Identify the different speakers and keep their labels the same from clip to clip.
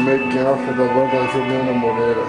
Speaker 1: making off da banda Juliana Moreira.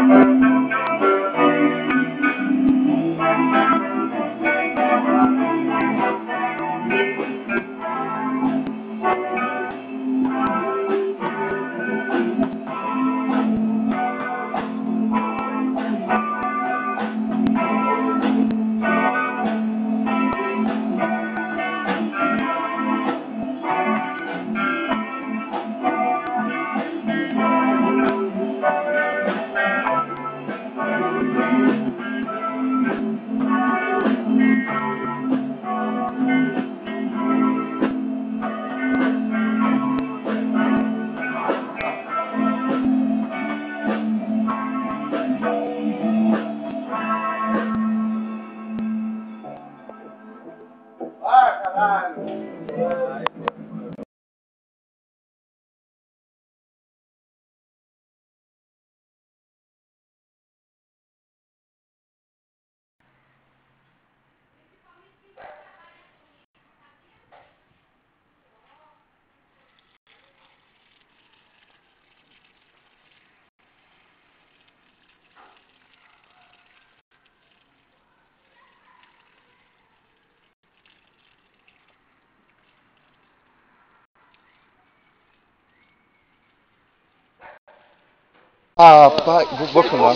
Speaker 1: Ah, pai, vou filmar.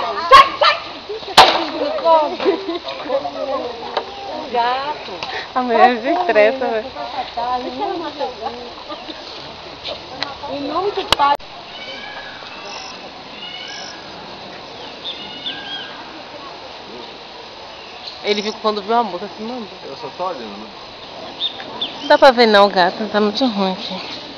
Speaker 2: Gato.
Speaker 3: A mulher se estressa, velho.
Speaker 2: Em nome do pai.
Speaker 3: Ele viu quando viu a moça se mandou.
Speaker 1: Eu só tô olhando.
Speaker 3: Não dá pra ver não, gato. Tá muito ruim aqui.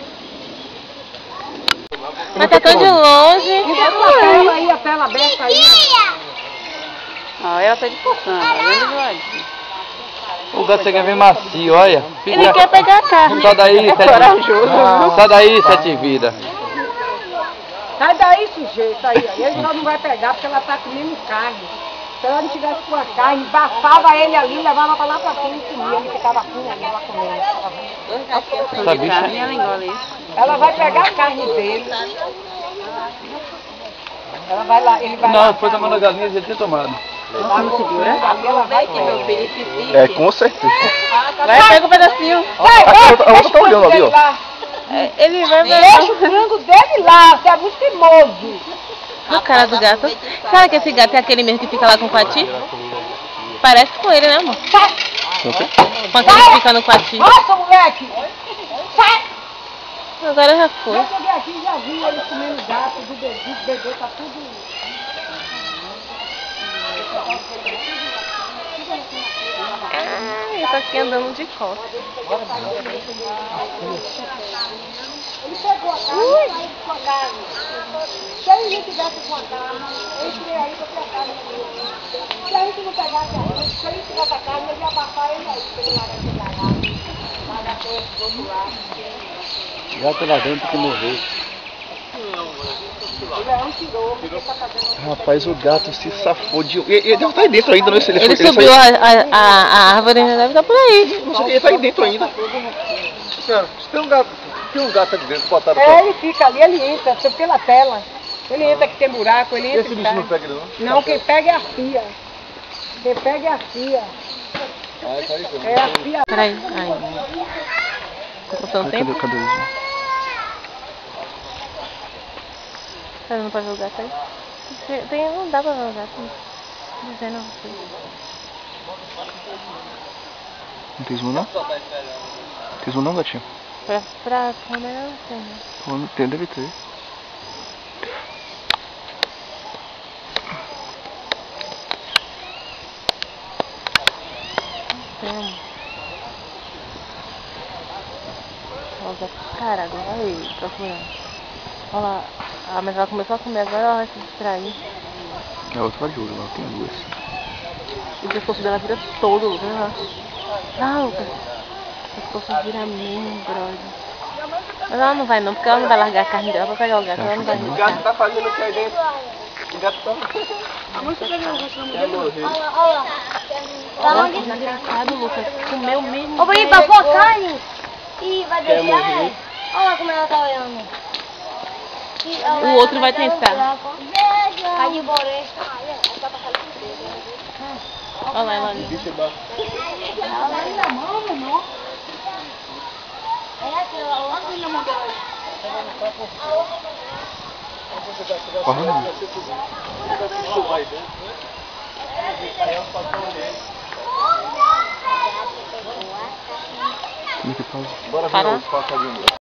Speaker 3: Mas tá tão de longe.
Speaker 2: Aí, a tela aberta aí.
Speaker 3: Ah, ela tá de coçando, olha do lado.
Speaker 4: O gato você quer ver macio, olha.
Speaker 3: Ele quer pegar a carne.
Speaker 4: Sai daí,
Speaker 3: É corajoso.
Speaker 4: Sai daí, sete vidas.
Speaker 2: Sai daí, sujeito, aí. Ele só não vai pegar porque ela tá comendo carne. Se ela não tivesse com a carne, bafava ele ali, levava pra lá pra cima e comia. Ele ficava assim, ali, ela comendo.
Speaker 4: Essa bicha.
Speaker 3: Ela engole isso.
Speaker 2: Ela vai pegar a carne dele. Ela vai lá, ele vai lá.
Speaker 4: Não, foi da mão da galinha, já tinha tomado.
Speaker 3: Vamos segura?
Speaker 2: Ela vai comer.
Speaker 1: É, com certeza.
Speaker 3: Vai, pega um pedacinho.
Speaker 1: A outra tá olhando ali, ó.
Speaker 3: Ele vai ver.
Speaker 2: Deixa o frango dele lá, você é muito teimoso.
Speaker 3: A cara do gato. Sabe que esse gato é aquele mesmo que fica lá com o Pati? Parece com ele, né, amor? Com aquele que fica no Pati.
Speaker 2: Nossa, moleque! Sai!
Speaker 3: Agora já foi.
Speaker 2: Eu cheguei aqui e já vi ele comendo gato, do bebê tá tudo...
Speaker 3: Ah, ele tá aqui andando de costas.
Speaker 2: Ele pegou a carne, saiu com a carne. Se a gente tivesse com a carne, eu tirei aí pra ter a carne dele. Se a gente não pegasse a gente, se a gente tivesse a carne, eu ia abafar ele aí, pra ele largar esse garrafa. Largar do outro lado.
Speaker 4: Gato lá dentro que morreu.
Speaker 2: O leão tirou, porque tá fazendo...
Speaker 1: Rapaz, o gato se safou de... Ele deve estar aí dentro ainda, não?
Speaker 3: Ele subiu a árvore e deve estar por aí.
Speaker 1: Não sei, ele tá aí dentro ainda. Se tem um gato aqui dentro, botaram
Speaker 2: ele fica ali, ele entra, pela tela. Ele entra que tem buraco, ele entra.
Speaker 1: Esse bicho não pega ele não?
Speaker 2: Não, quem pega é a fia. Quem pega é a fia.
Speaker 1: Ah, tá aí,
Speaker 2: É a fia.
Speaker 3: Peraí. Ai. Tá passando tempo?
Speaker 1: Cadê o
Speaker 3: Você não pode ver o gato aí? Não dá pra ver o gato. Não sei não.
Speaker 1: Não tem zoom não? Tem zoom não, gatinho?
Speaker 3: Pra câmera não sei, né?
Speaker 1: Não tem, deve ter.
Speaker 3: Tem. Olha o gato. Cara, agora aí, procurando. Olha lá. Ah, mas ela começou a comer agora, ela vai se distrair.
Speaker 1: A outra vai de olho, ela tem duas.
Speaker 3: O pescoço dela vira todo, Lucas. Ah, Lucas. O pescoço vira mesmo, brother. Mas ela não vai não, porque ela não vai largar a carne dela pra pegar o gato, ela não vai
Speaker 1: O
Speaker 3: arriscar.
Speaker 1: gato tá fazendo o que aí dentro? O gato tá... Quer morrer.
Speaker 3: Nossa, desgraçado, Lucas. Comeu mesmo.
Speaker 5: Ô, Bonito, passou a carne e vai deixar ela. Olha lá como ela tá olhando.
Speaker 3: O outro vai tentar.
Speaker 5: Vai de boré.
Speaker 3: Olha lá, ela ali.
Speaker 2: Na mão, meu irmão.
Speaker 5: É aquela outra.
Speaker 2: Olha na mão dela aí.
Speaker 4: Bora ver
Speaker 3: Para.
Speaker 4: os passarinhos.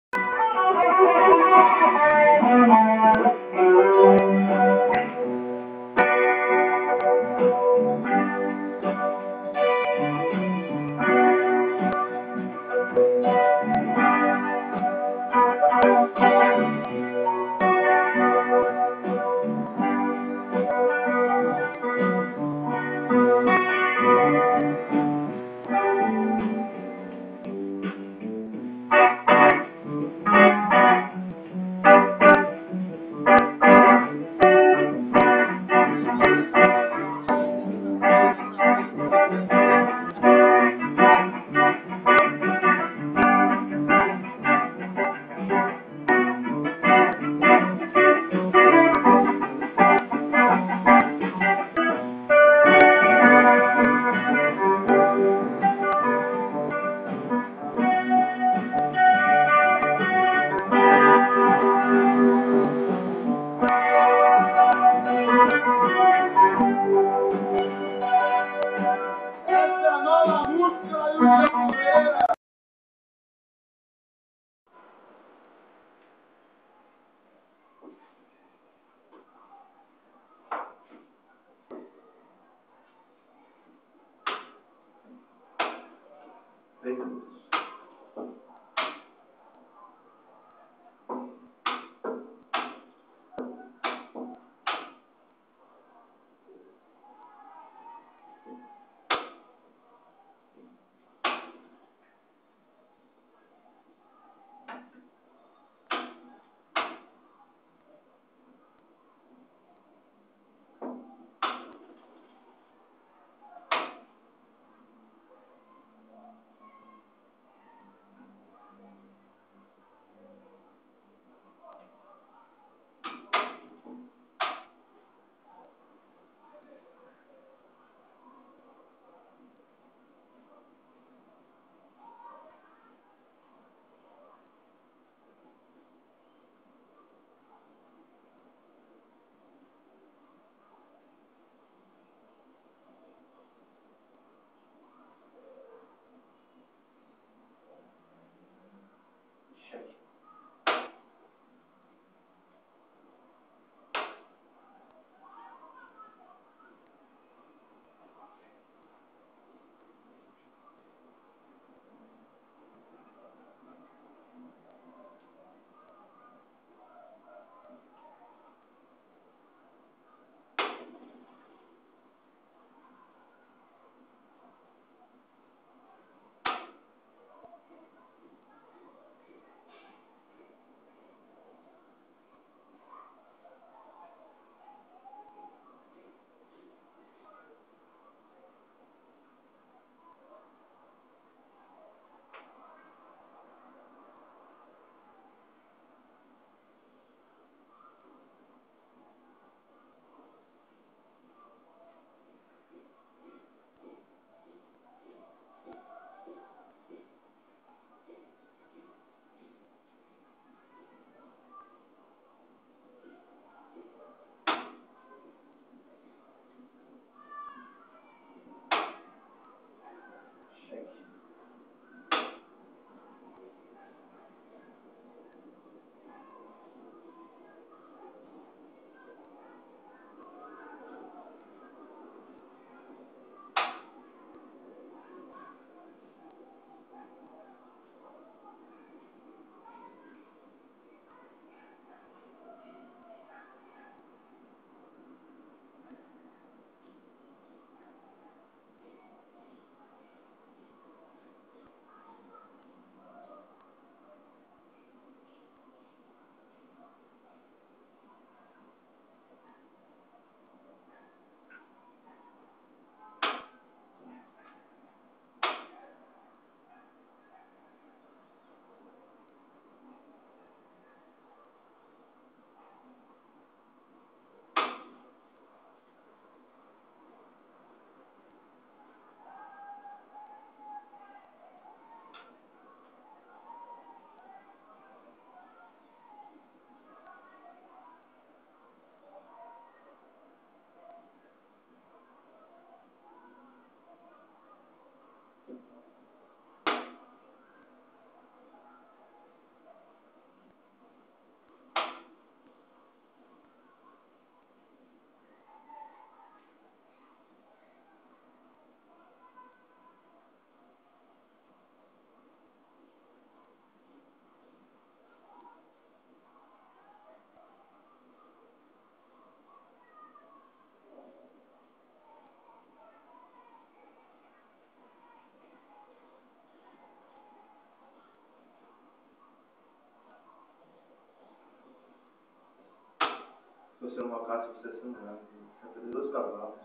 Speaker 4: você numa casa, você sangrando. Vai perder 2 cavalos.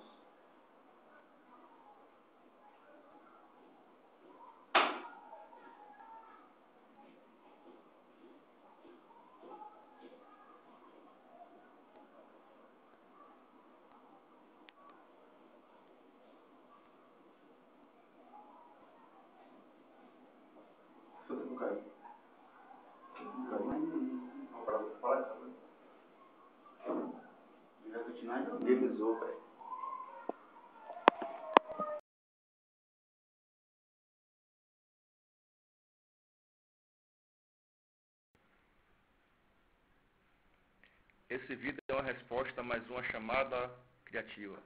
Speaker 4: Você não caiu. Não caiu. Fala, cara. Vai continuar jogando. Deslizou, velho. Esse vídeo é uma resposta a mais uma chamada criativa.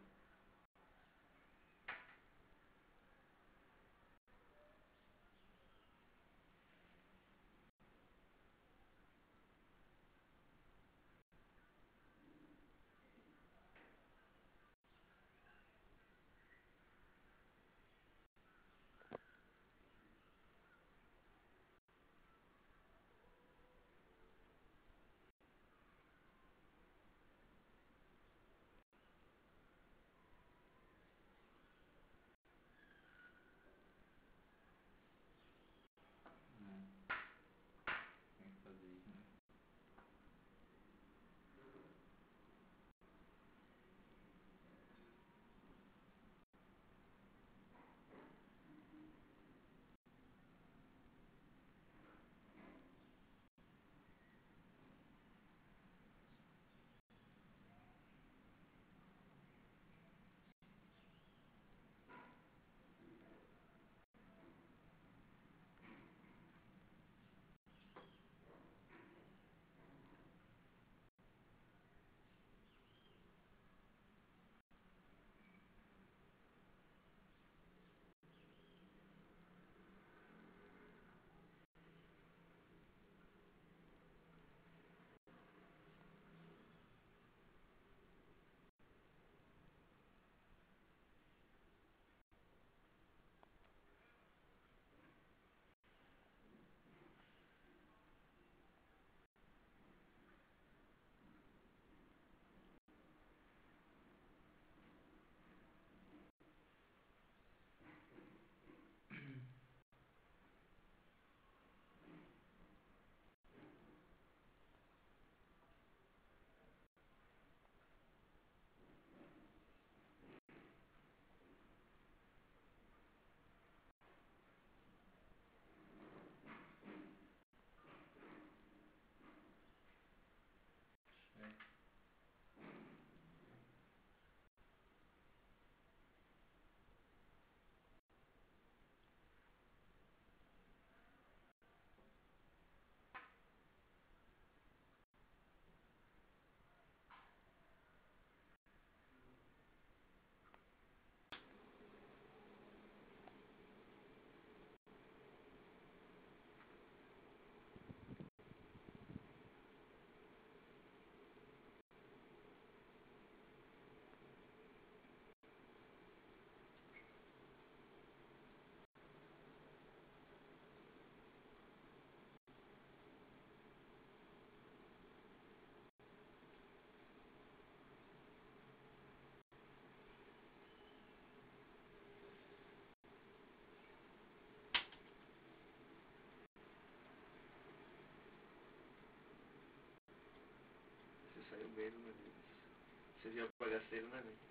Speaker 4: Você saiu bem do meu Deus. Você viu a bagaceira, né, velho?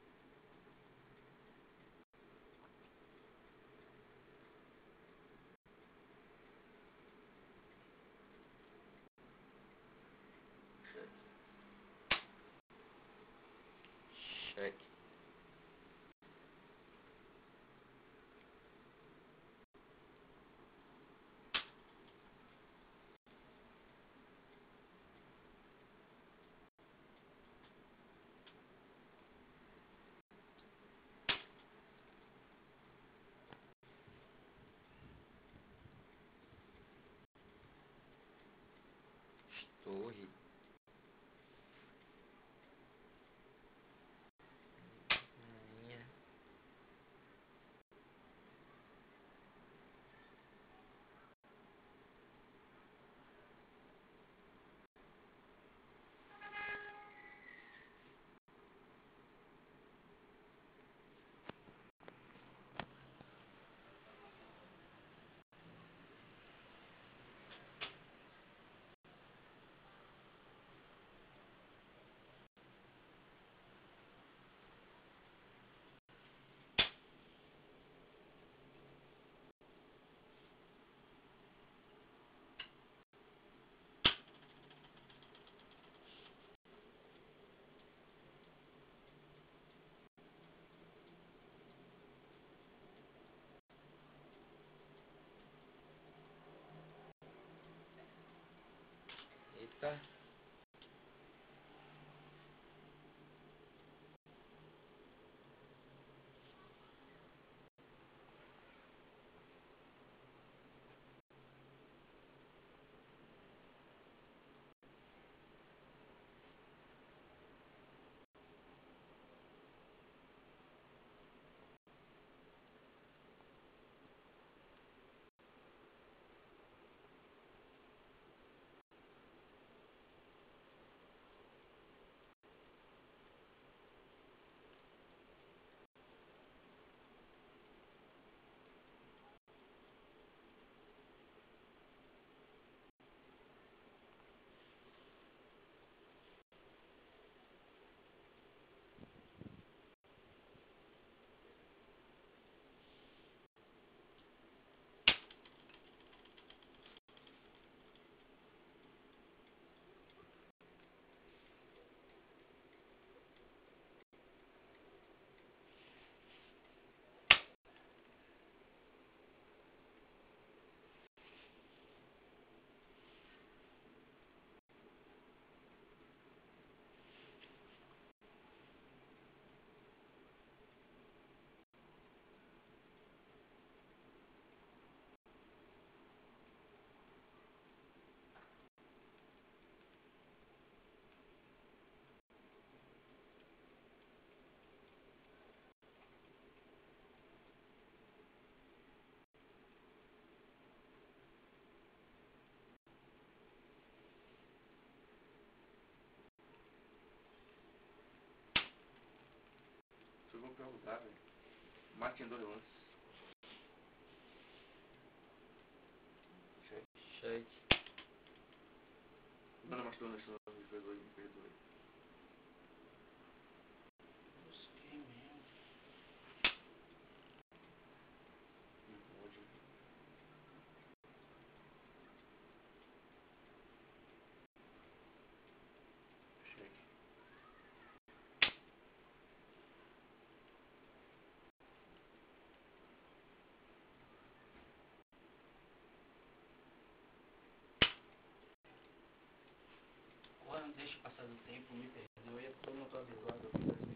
Speaker 4: Cheque. Torre. Minha. falou pra usar, velho. Mas tinha 2 lances.
Speaker 6: Cheque.
Speaker 4: Não, mas tô nessa, me perdoe, me perdoe.
Speaker 6: Busquei mesmo.
Speaker 4: Não pode. Cheque.
Speaker 6: Agora não deixe passar do tempo, me perdoe, eu tô não tô habituado.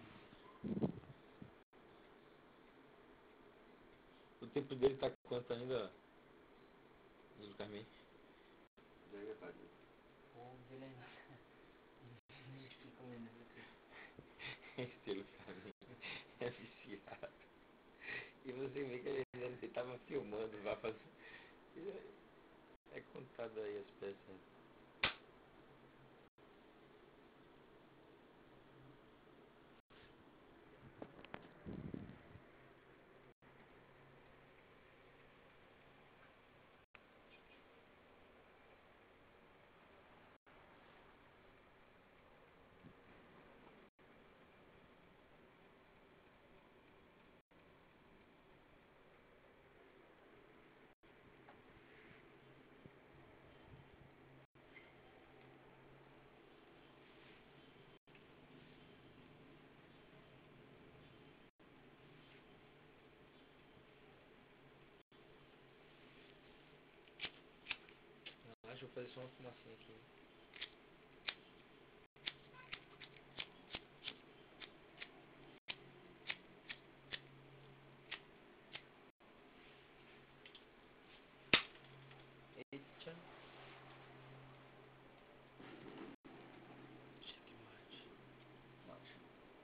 Speaker 6: O tempo dele tá quanto ainda, Lucas Mendes?
Speaker 4: Já ia estar ali.
Speaker 6: Pô, ele ainda fica olhando
Speaker 3: Esse Lucas Mendes é viciado. E você vê que ele tava filmando, vai fazer. É contado aí as peças. Deixa eu fazer só uma fumacinha aqui. Eita. Checkmate.
Speaker 4: Mate.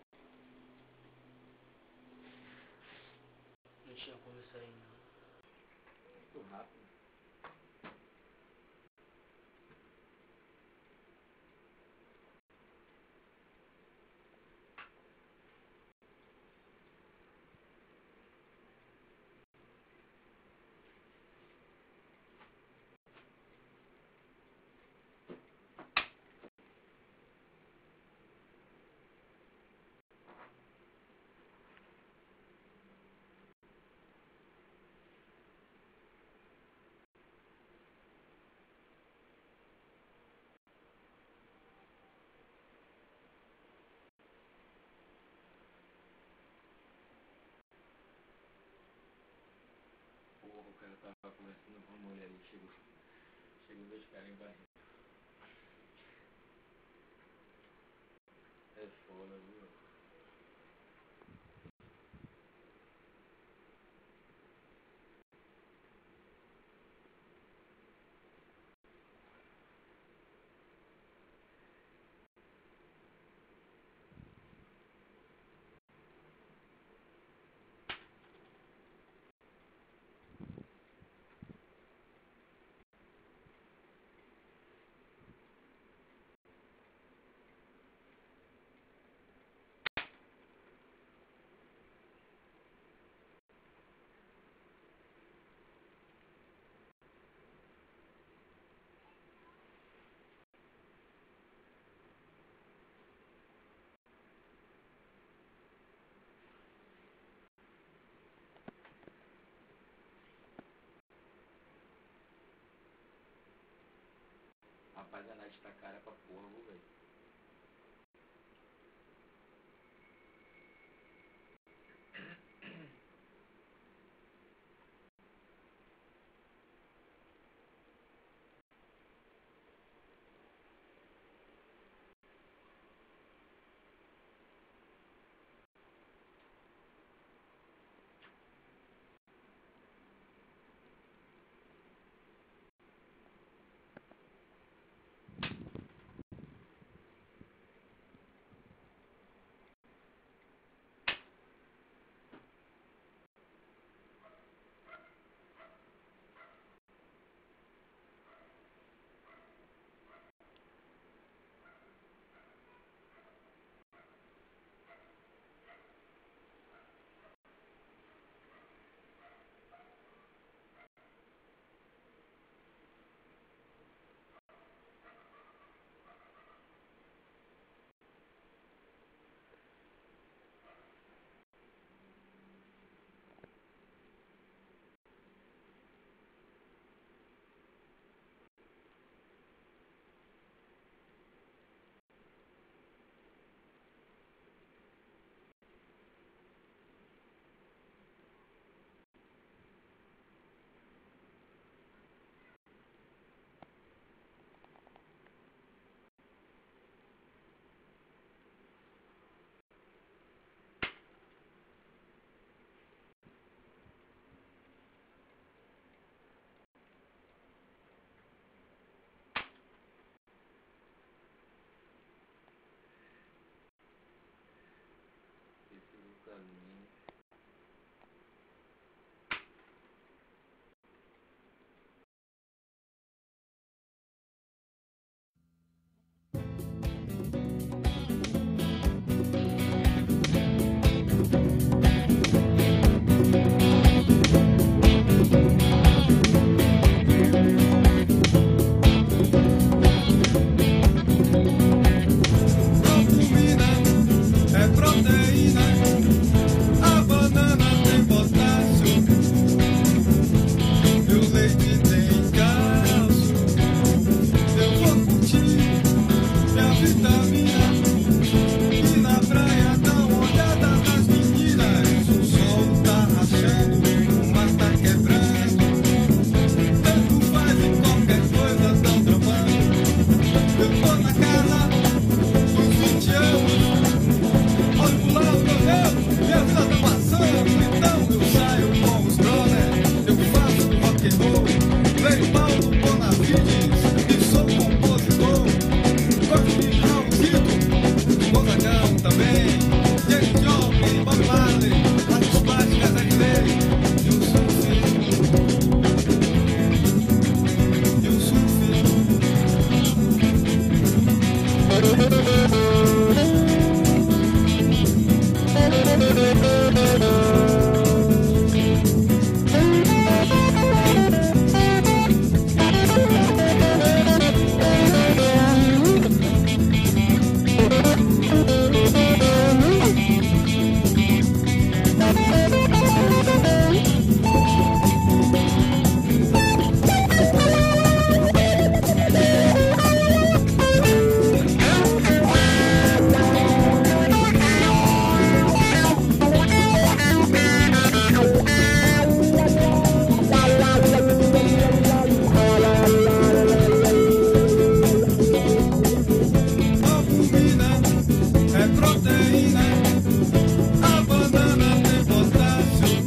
Speaker 6: Não tinha como isso aí não.
Speaker 4: Muito rápido. Porra, o cara tava conversando com uma mulher ali, chegou 2 caras em barriga. É foda, viu? Rapaz, a Night tá cara pra porra, viu, velho? caminho.
Speaker 7: É proteína, a banana tem potássio, e o leite tem cálcio. Eu vou curtir minha vitamina e na praia dá uma olhada nas meninas. O sol tá rachando, o mar tá quebrando, tanto faz em qualquer coisa tão trampando. Eu tô na casa dos 20 anos. Olha pro lado, meu Deus, minha vida tá passando. Então eu saio com os brothers, eu faço rock and roll, leio Paulo Bonavides e sou compositor. Gosto de Raulzito, Gonzagão também, James Joplin, Bob Marley, artes plásticas da Clay, e o surf, e o surf. É proteína, a banana tem potássio,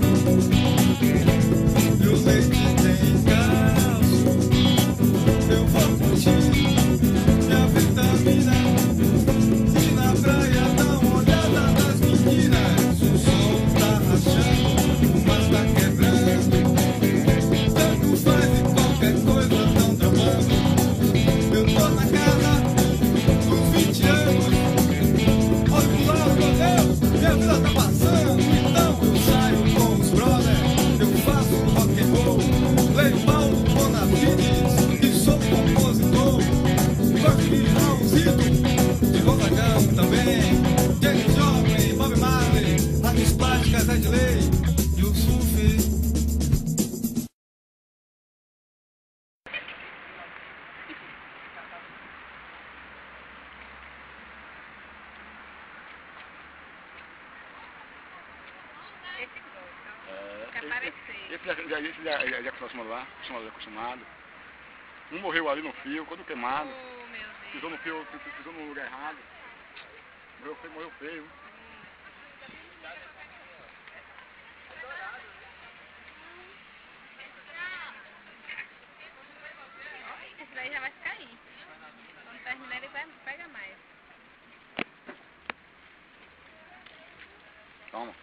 Speaker 7: e o leite tem cálcio. Eu vou curtir minha vitamina e na praia dá uma olhada nas meninas. O sol tá rachando, o mar tá quebrando, tanto faz em qualquer coisa tão tramando. Eu tô na casa dos 20 anos. Olha pro lado, meu Deus, minha vida tá passando. Então eu saio com os brothers, eu faço rock and roll, leio Paulo Bonavides e sou compositor. Gosto de Raulzito, de Gonzagão também, James Joplin, Bob Marley, artes plásticas da Clay, e o surf.
Speaker 8: Esse já acostumado. Um morreu ali no fio, quando queimado. Pisou no fio, pisou no lugar errado. Morreu feio.
Speaker 9: Esse daí já vai cair. Quando terminar ele vai pegar mais.
Speaker 8: Toma.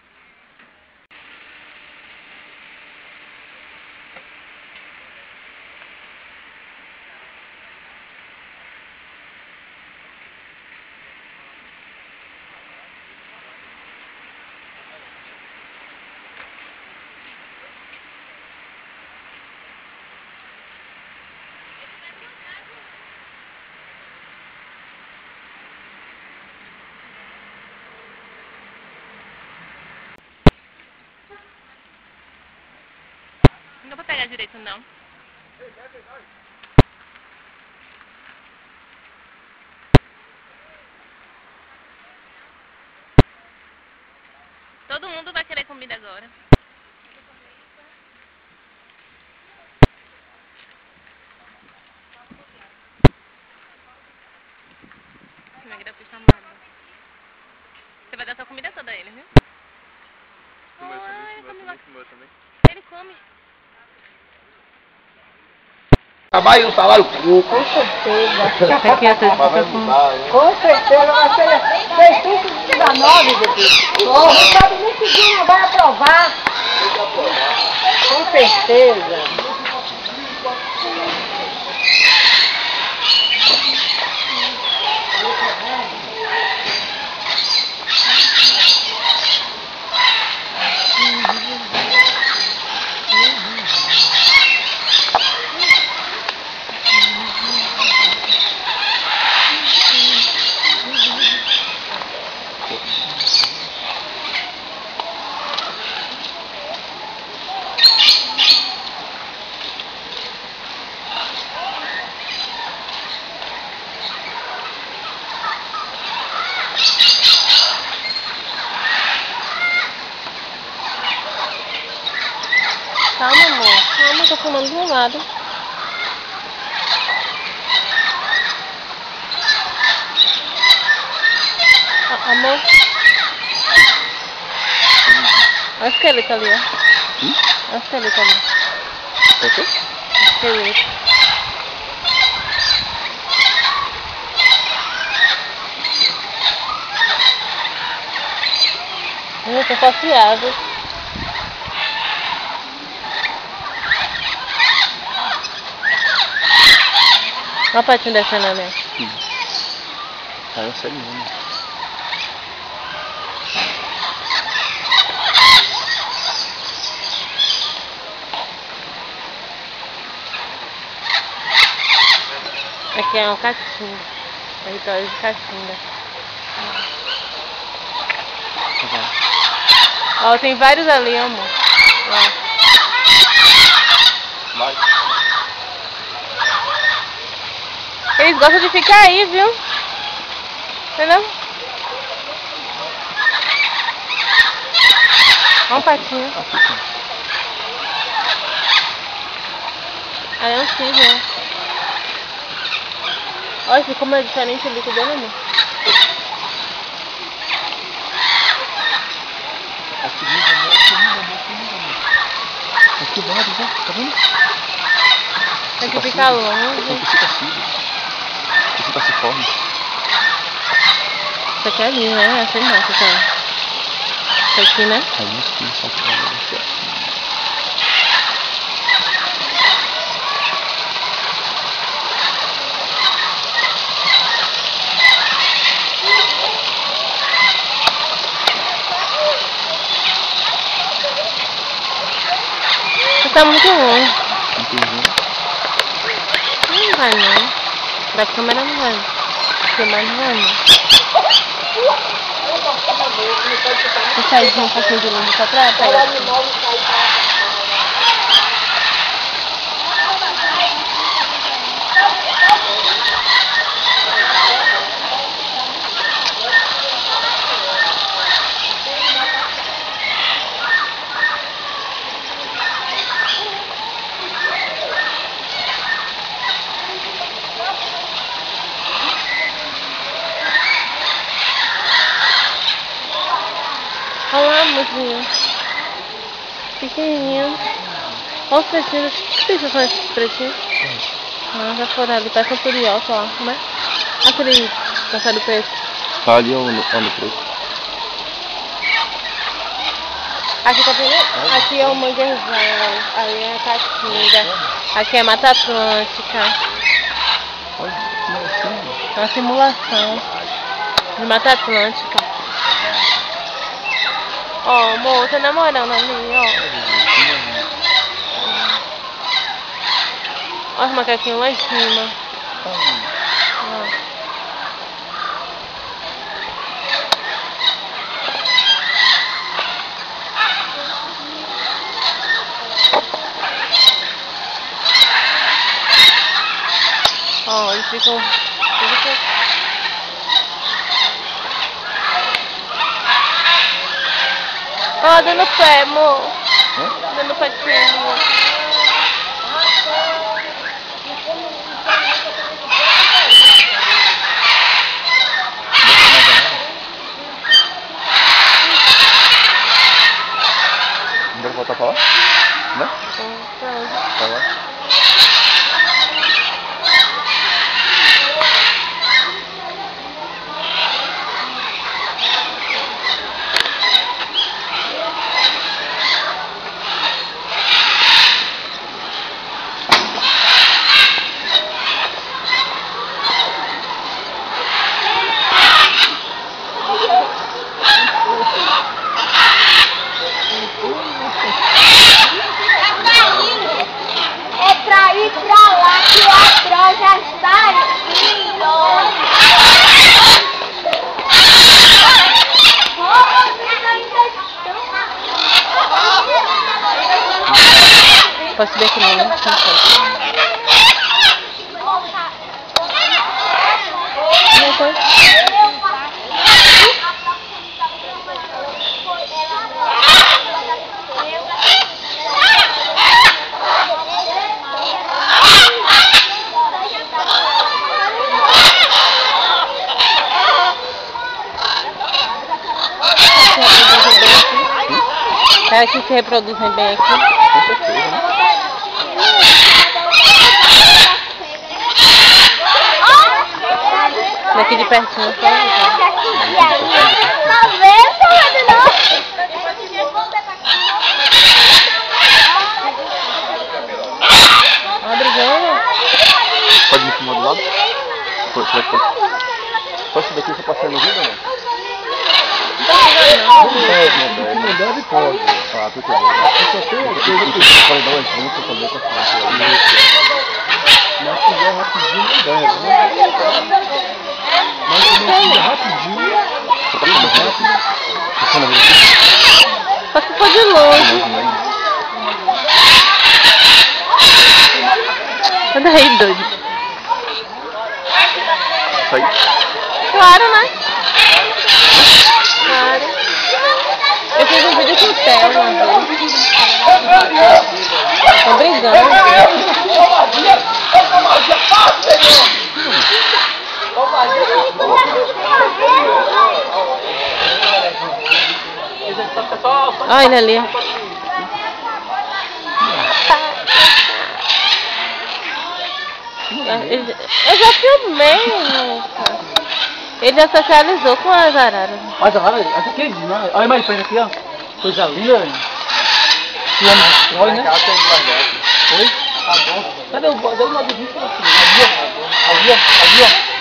Speaker 9: Não dá pra pegar direito, não. Todo mundo vai querer comida agora. Você vai dar sua comida toda a ele, viu?
Speaker 4: Também.
Speaker 9: Ele come.
Speaker 3: trabalho e um salário pouco.
Speaker 2: Com certeza.
Speaker 1: Aqui é tudo.
Speaker 3: Mas vai mudar, hein?
Speaker 2: Com certeza, vai ser 619, bebê. Não sabe nem que dia não vai aprovar. Com certeza.
Speaker 1: Calma, amor. Calma, tô fumando de um lado. Amor. Olha o esqueleto ali, ó. Olha o esqueleto ali.
Speaker 3: O quê?
Speaker 1: Esqueleto. Eu tô passeado. Olha o patinho descendo ali.
Speaker 3: Ah, eu sei mesmo.
Speaker 1: Aqui é um caatinga. Território de caatinga. Ó, tem vários ali, amor. Ó.
Speaker 3: Vai.
Speaker 1: Eles gostam de ficar aí, viu? Entendeu? Olha um patinho. Aí é um cisne, né? Olha como é diferente o bico dele, amor.
Speaker 3: Aqui vários, ó. Tá vendo?
Speaker 1: Tem que ficar longe.
Speaker 3: São psicacídeos. Psicaciformes.
Speaker 1: Isso aqui é linho, né? Essa não, essa aqui. Isso aqui, né?
Speaker 3: Aí sim, são psicacídeos.
Speaker 1: Você tá muito longe.
Speaker 3: Entendi.
Speaker 1: Não vai não. Da câmera não vai. Filmar não vai não. Vou sair de um pouquinho de longe pra trás. Olha lá, mocinho. Pequenininho. Olha os pretinhos. Que bichos são esses pretinhos? Ah, já foram ali. Parece um turioca, ó. Como é? Aquele passarinho preto.
Speaker 3: Tá ali onde preto.
Speaker 1: Aqui tá vendo? Aqui é o manguezal. Ali é a caatinga. Aqui é Mata Atlântica.
Speaker 3: Olha, que simulação.
Speaker 1: É uma simulação de Mata Atlântica. Ó, amor, tá namorando ali, ó. Olha os macaquinhos lá em cima. Ó, eles ficam... Ó, dando pé, amor. Dando patinho.
Speaker 3: Vamos voltar pra lá? Né? Pra lá.
Speaker 1: Pode subir aqui não, né? Não foi. Será que se reproduzem bem aqui?
Speaker 10: Com certeza, né?
Speaker 1: Daqui de pertinho, só.
Speaker 5: Tá vendo, não?
Speaker 1: Ó, brigando.
Speaker 10: Pode me filmar do lado? Pode subir aqui, você pode sair no vídeo ou não? Não deve, pode. Ah, tu quer ver. Eu só tenho coisa que pode dar uma junta também com a mas se fizer rapidinho, não deve, né? Mas se não fizer rapidinho,
Speaker 1: Só que for de longe. Sai daí, doido.
Speaker 10: Sai.
Speaker 1: Claro, né? Claro. Eu fiz um vídeo com o Theo uma vez. Tô brigando. Olha ele ali. Eu já filmei. Ele já socializou com as araras.
Speaker 6: Mas agora, essa aqui é demais. Olha mais perto aqui, ó. Coisa linda, velho. Que homem destrói, né? Oi? Tá bom. Cadê o bode? Deu uma de vista aqui. Ali, ó. Ali, ó.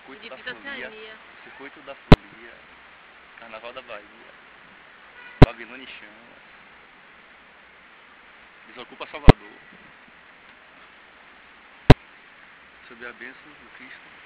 Speaker 4: Circuito
Speaker 1: de
Speaker 4: da Folia,
Speaker 1: Fitociania.
Speaker 4: Circuito da Folia, Carnaval da Bahia, Babilônia em Chamas, Desocupa Salvador, sob a bênção do Cristo.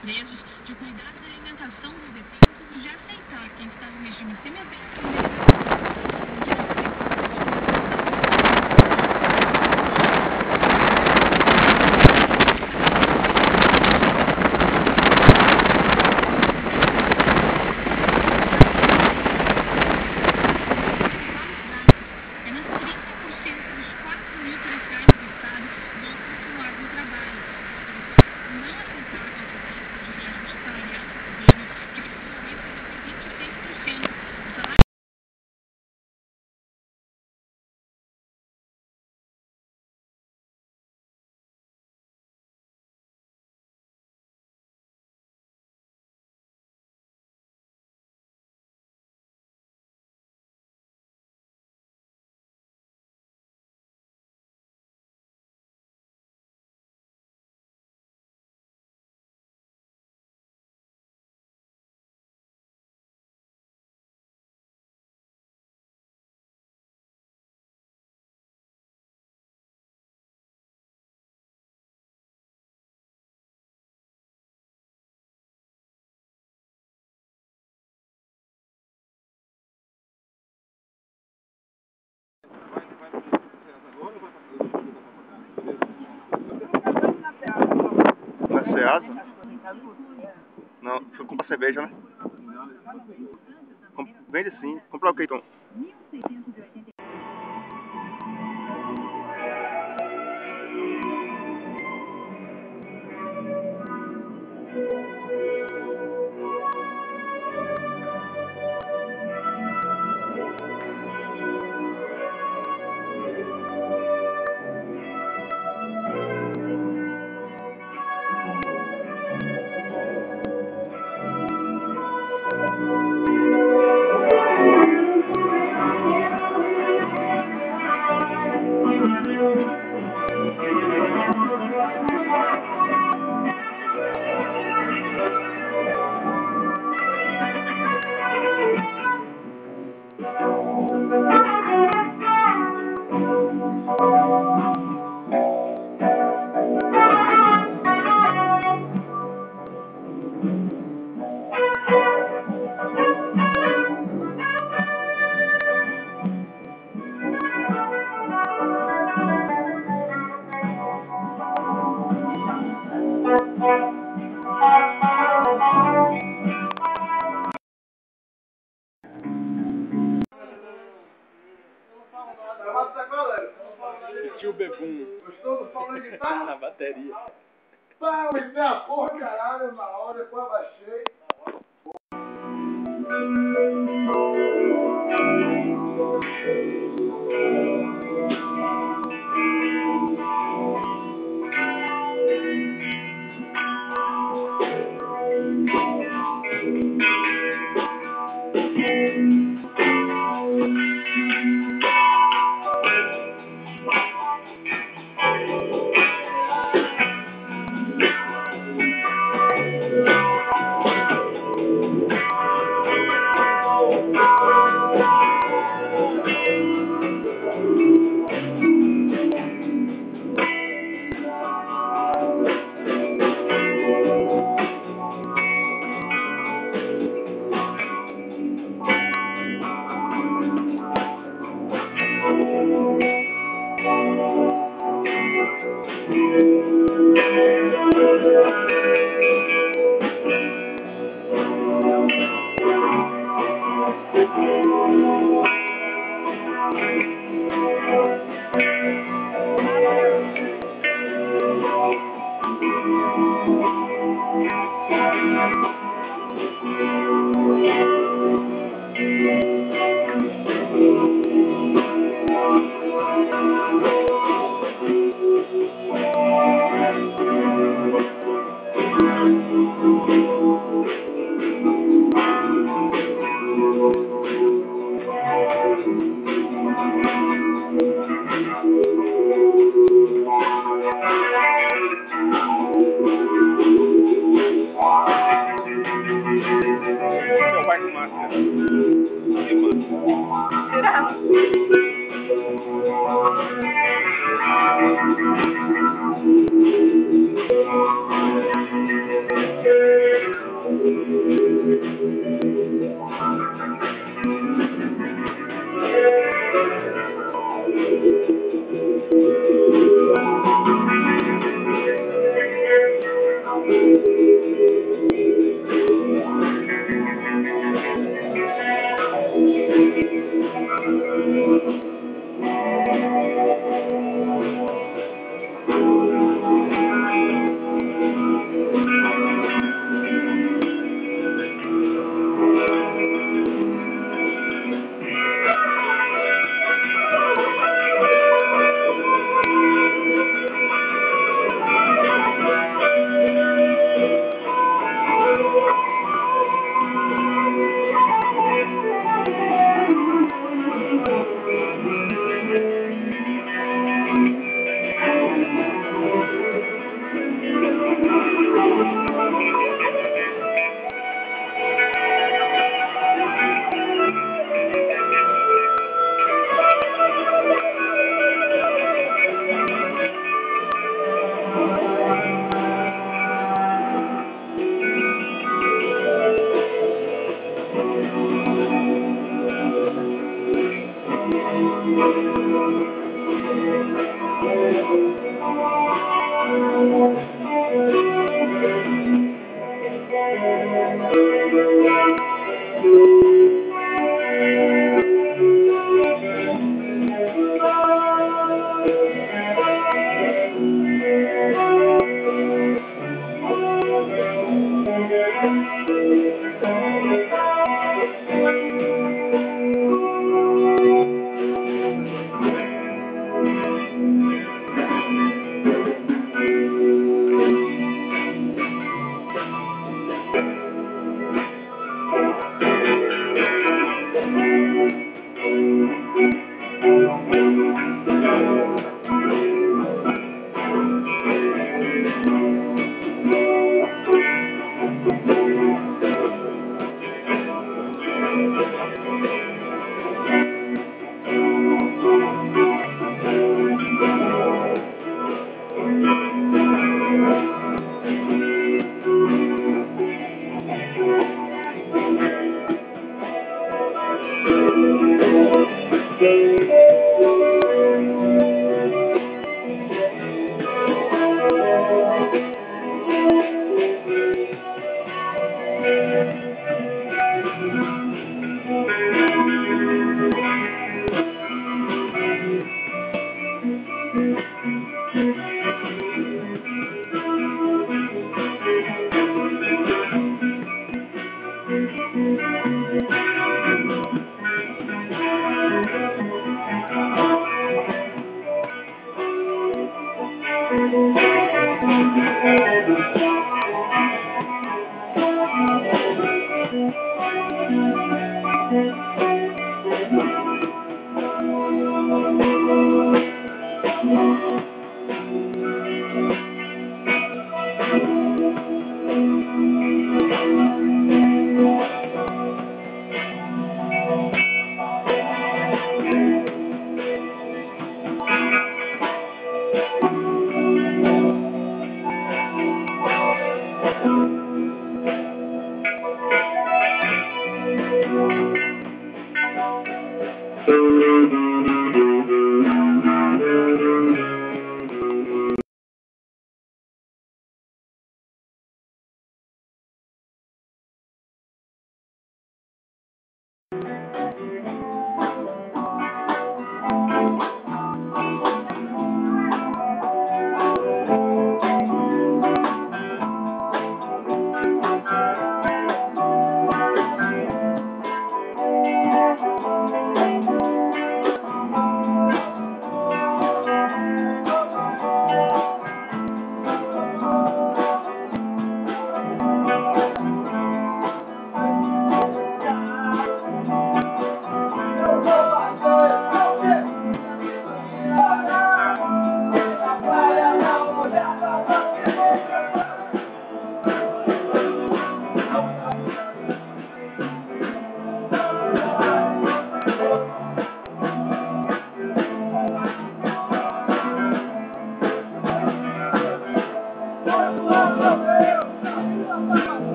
Speaker 11: presos de cuidar da alimentação dos detentos e de aceitar quem está no regime semiaberto.
Speaker 10: Na Ceasa? Não, deixa eu comprar cerveja, né? Vende sim. Comprar o que então?
Speaker 8: Tio Bebum.
Speaker 2: Gostou do Paulo de Guitarra?
Speaker 8: Na bateria.
Speaker 2: Pá, eu entrei a porra, caralho, na hora, depois abaixei. Será?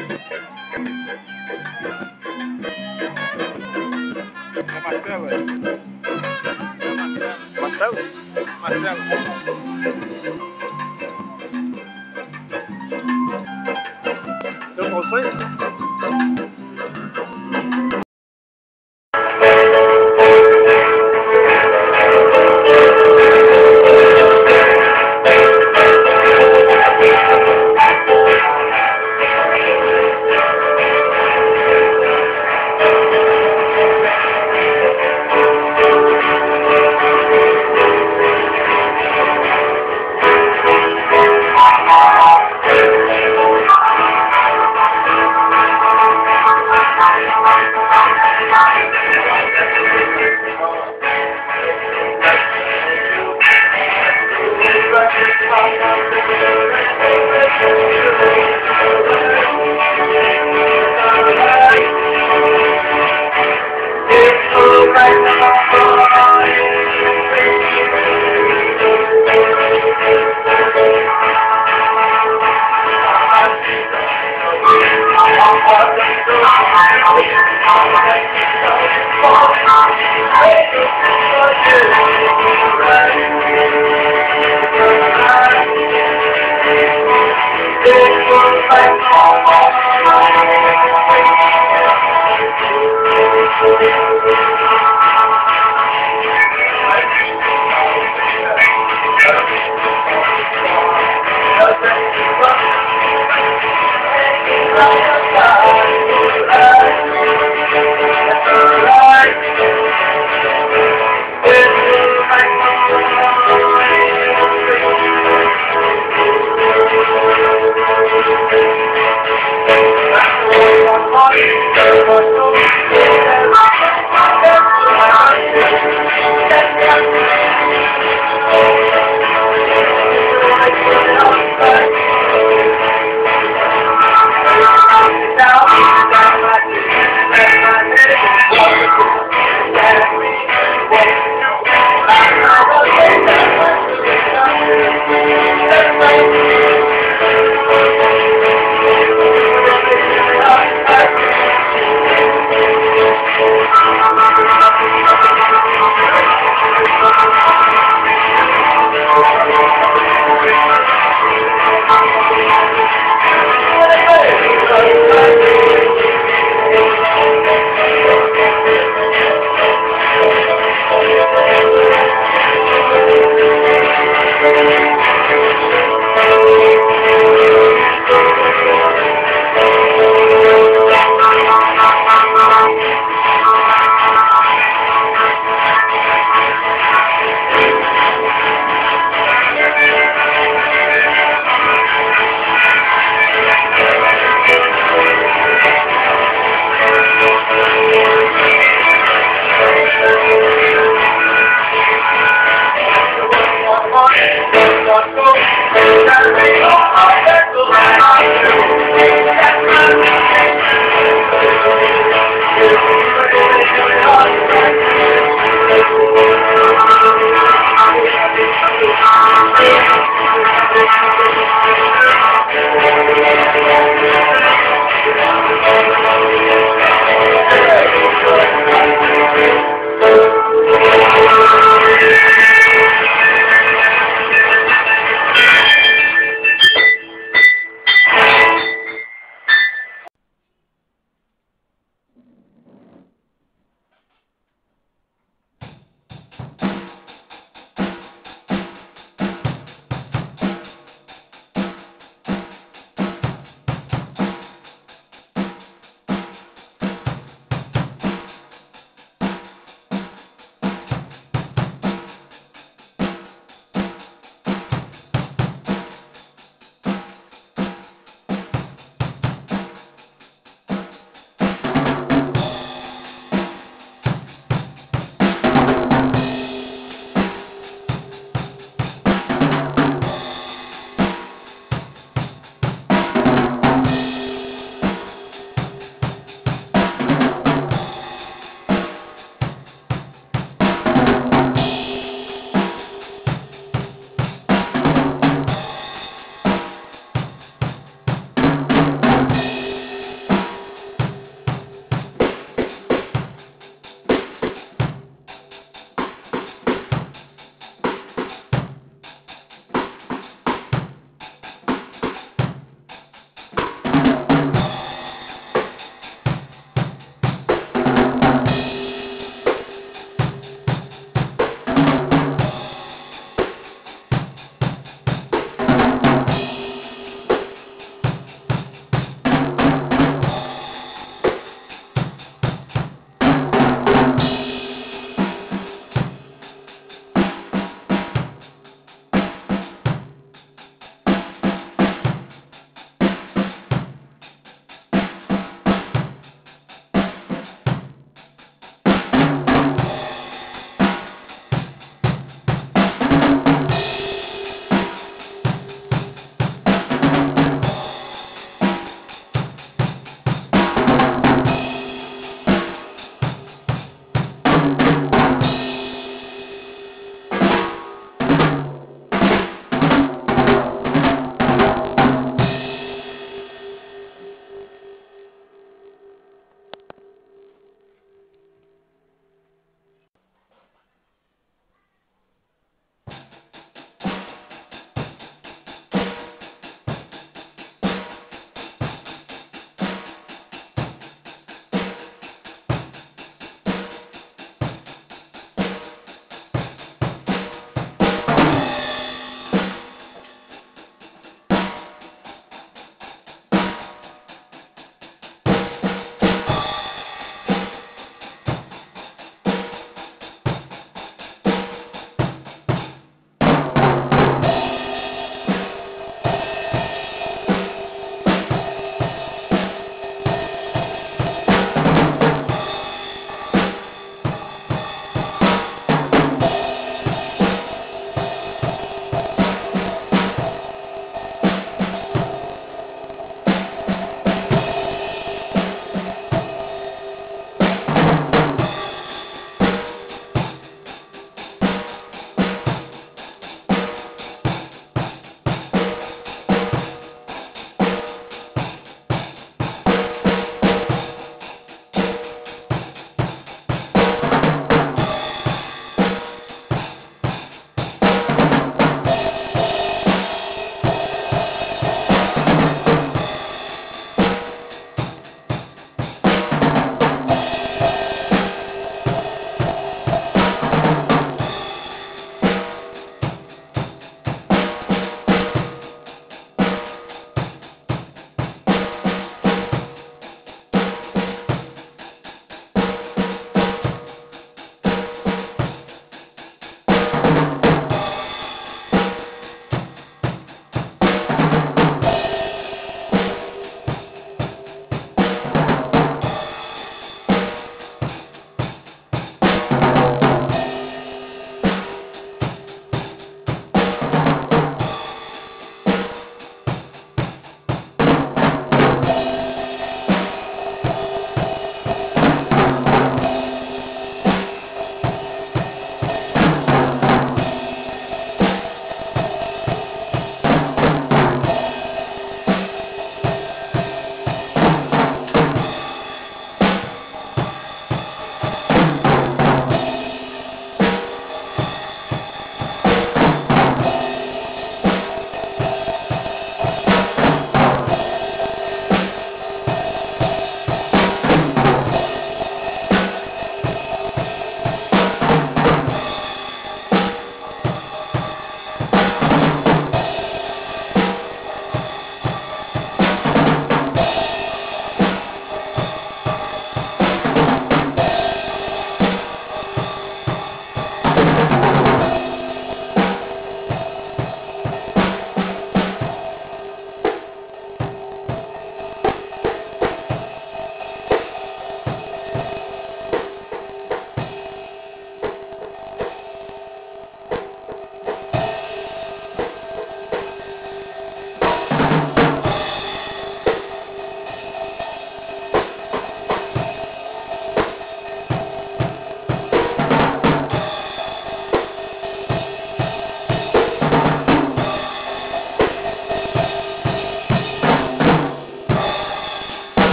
Speaker 8: Marcelo aí. Marcelo? Marcelo. Deu soluções?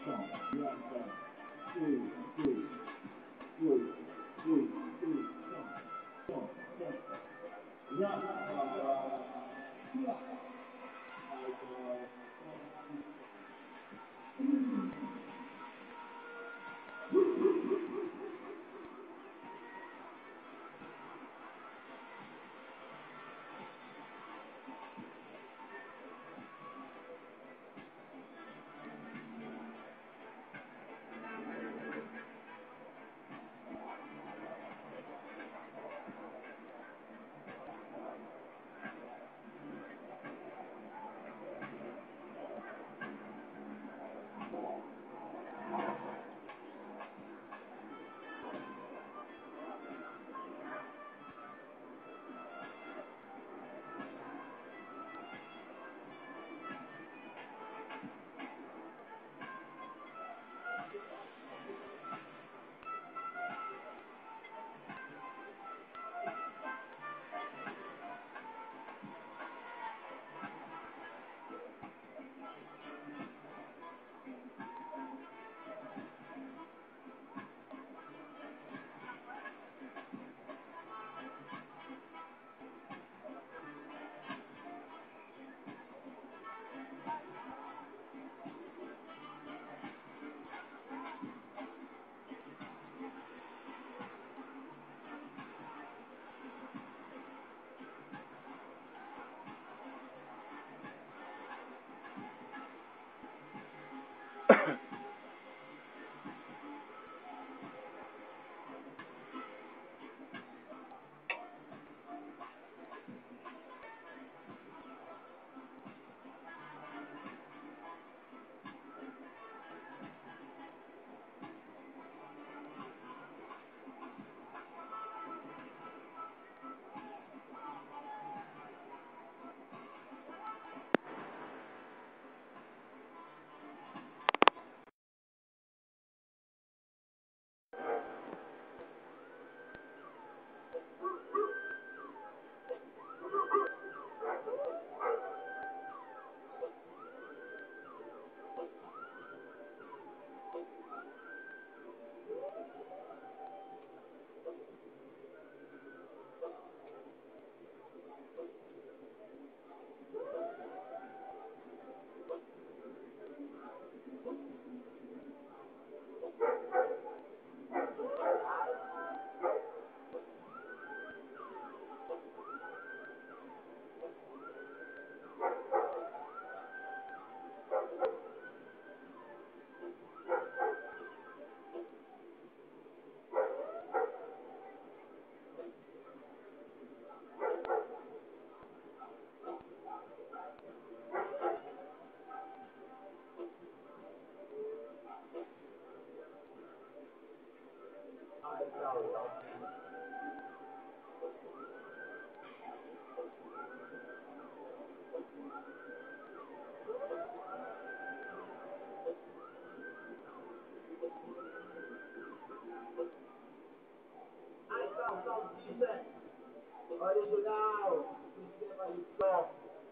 Speaker 2: Original, sistema de som.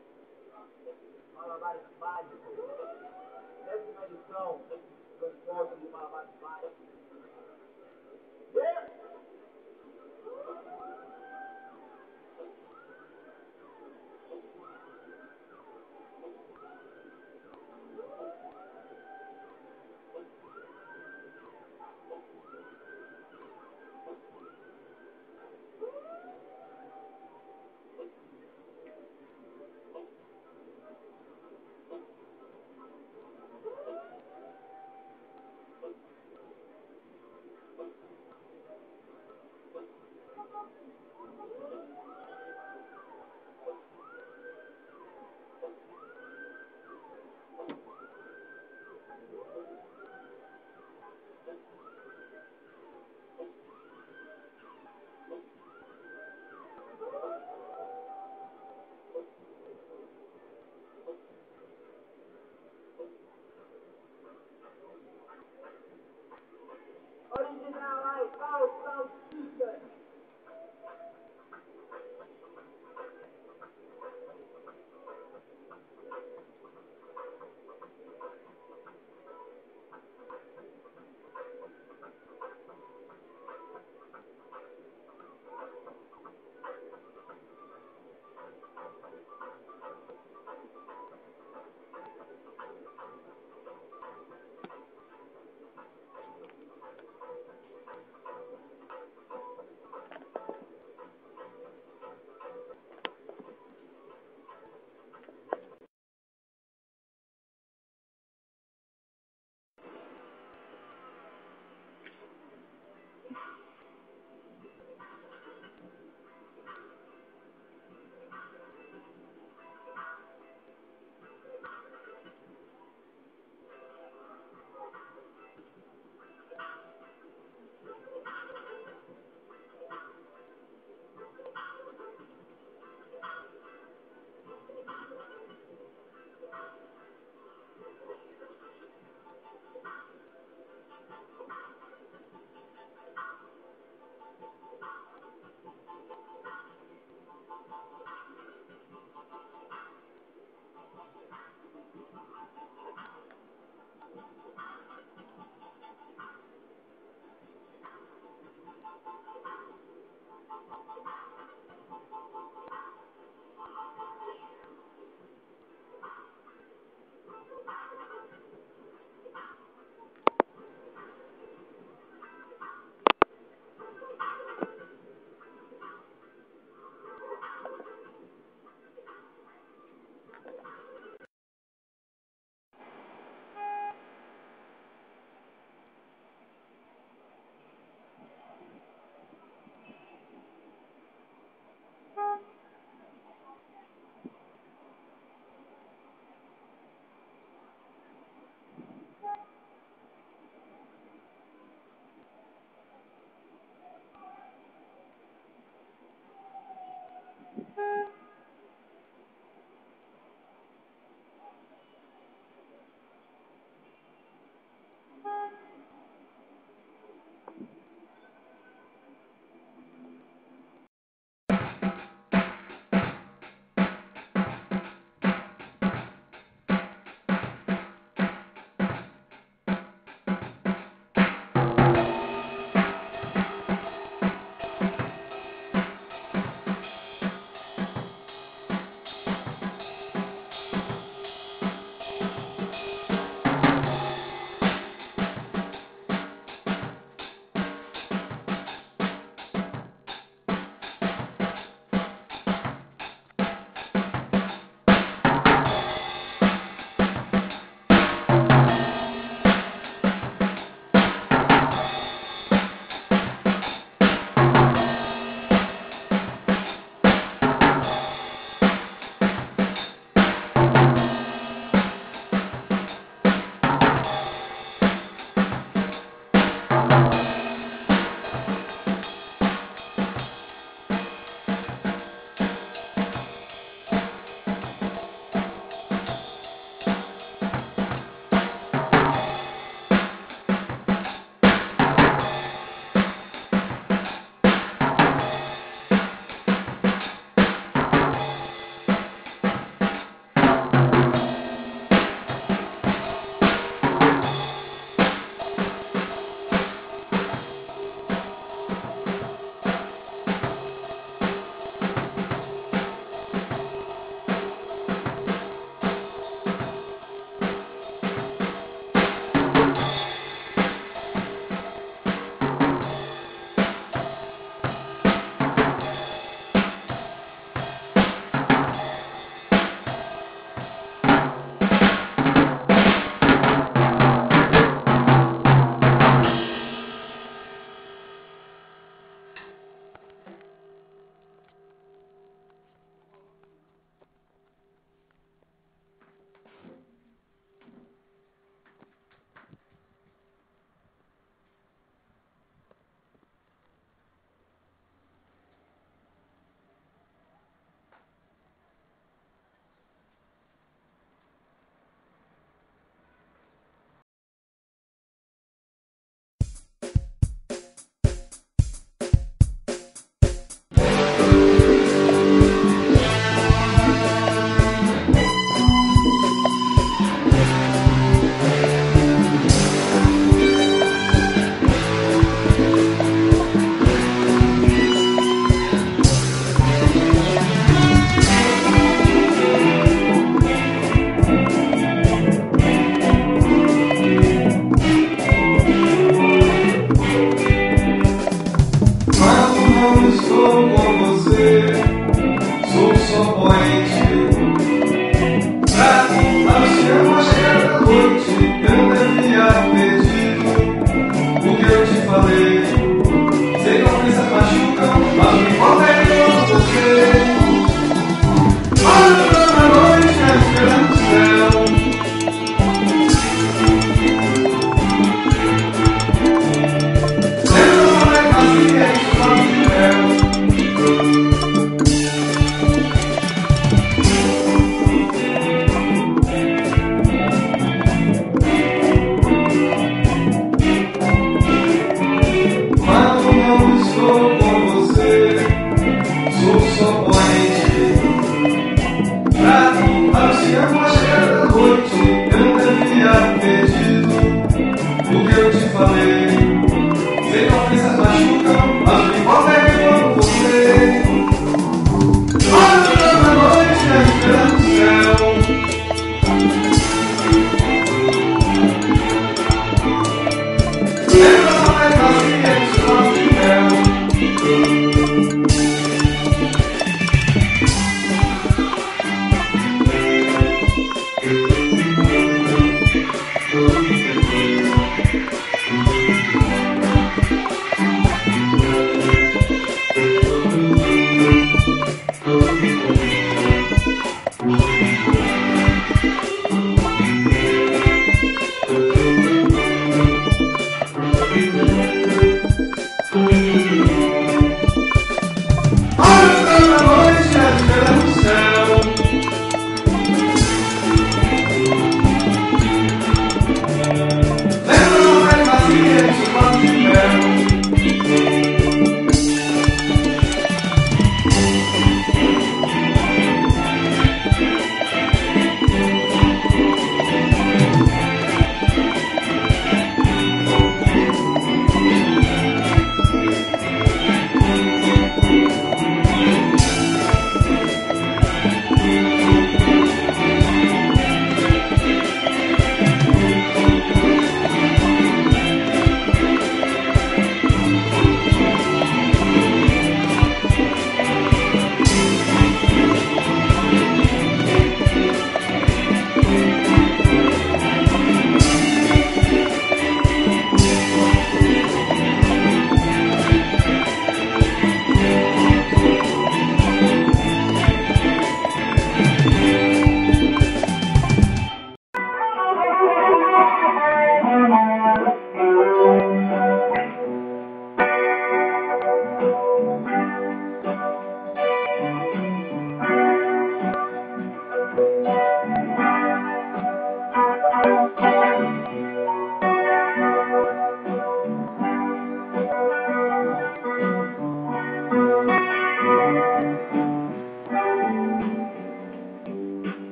Speaker 2: Malabares mágicos. 10ª edição do encontro de Malabares Mágicos.